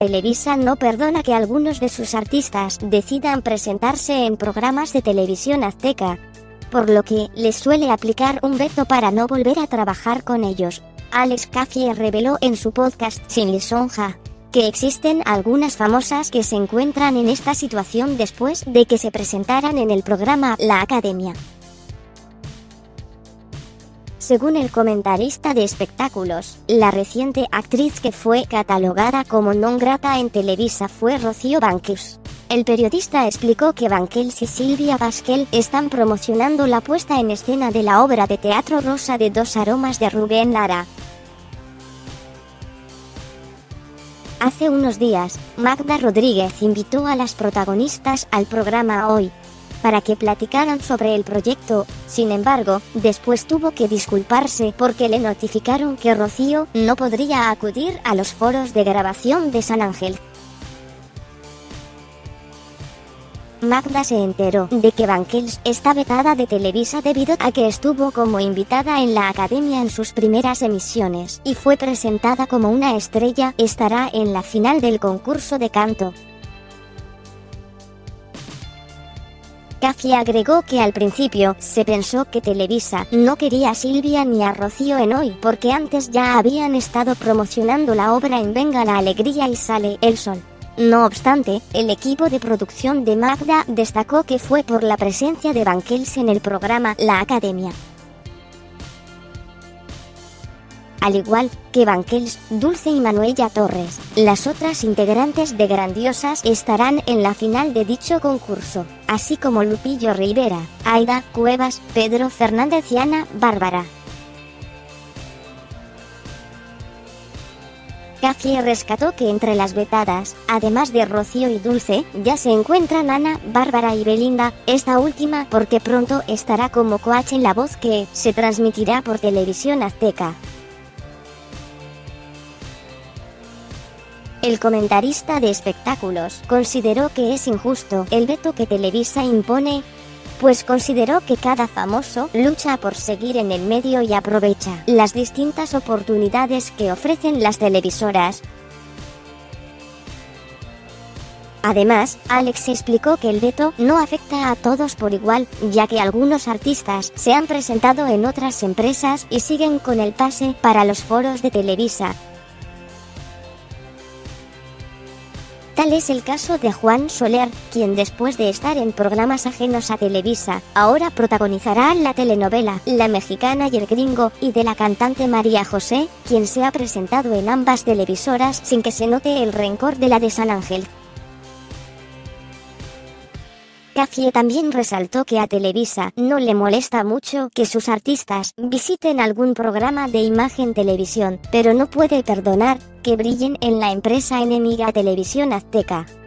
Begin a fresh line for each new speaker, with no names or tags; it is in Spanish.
Televisa no perdona que algunos de sus artistas decidan presentarse en programas de televisión azteca, por lo que les suele aplicar un veto para no volver a trabajar con ellos. Alex Cafier reveló en su podcast Sin Lisonja que existen algunas famosas que se encuentran en esta situación después de que se presentaran en el programa La Academia. Según el comentarista de espectáculos, la reciente actriz que fue catalogada como non grata en Televisa fue Rocío Banquels. El periodista explicó que Banquels y Silvia Pasquel están promocionando la puesta en escena de la obra de teatro Rosa de dos aromas de Rubén Lara. Hace unos días, Magda Rodríguez invitó a las protagonistas al programa Hoy, para que platicaran sobre el proyecto. Sin embargo, después tuvo que disculparse porque le notificaron que Rocío no podría acudir a los foros de grabación de San Ángel. Magda se enteró de que Banquels está vetada de Televisa debido a que estuvo como invitada en la Academia en sus primeras emisiones y fue presentada como una estrella. Estará en la final del concurso de canto. Cafier agregó que al principio se pensó que Televisa no quería a Silvia ni a Rocío en Hoy porque antes ya habían estado promocionando la obra en Venga la Alegría y Sale el Sol. No obstante, el equipo de producción de Magda destacó que fue por la presencia de Banquels en el programa La Academia. Al igual que Banquels, Dulce y Manuela Torres, las otras integrantes de Grandiosas estarán en la final de dicho concurso, así como Lupillo Rivera, Aida Cuevas, Pedro Fernández y Ana Bárbara. Cafier rescató que entre las vetadas, además de Rocío y Dulce, ya se encuentran Ana Bárbara y Belinda, esta última porque pronto estará como coach en La Voz que se transmitirá por Televisión Azteca. El comentarista de espectáculos consideró que es injusto el veto que Televisa impone, pues consideró que cada famoso lucha por seguir en el medio y aprovecha las distintas oportunidades que ofrecen las televisoras. Además, Alex explicó que el veto no afecta a todos por igual, ya que algunos artistas se han presentado en otras empresas y siguen con el pase para los foros de Televisa. Tal es el caso de Juan Soler, quien después de estar en programas ajenos a Televisa, ahora protagonizará la telenovela La Mexicana y el Gringo, y de la cantante María José, quien se ha presentado en ambas televisoras sin que se note el rencor de la de San Ángel. Cafier también resaltó que a Televisa no le molesta mucho que sus artistas visiten algún programa de Imagen Televisión, pero no puede perdonar que brillen en la empresa enemiga Televisión Azteca.